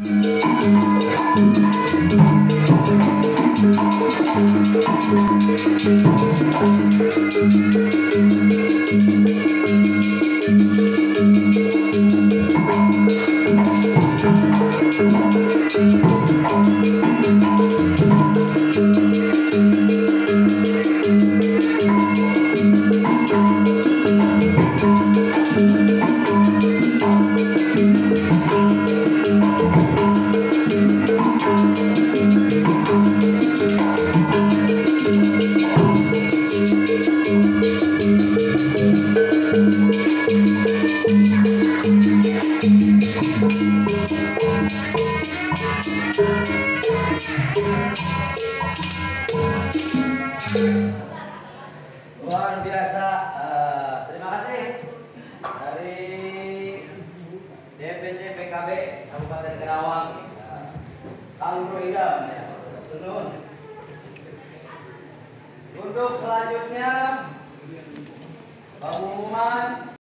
Luar biasa. Terima kasih dari DPC PKB Kabupaten Karawang, Kang Bro Idam ya. Untuk selanjutnya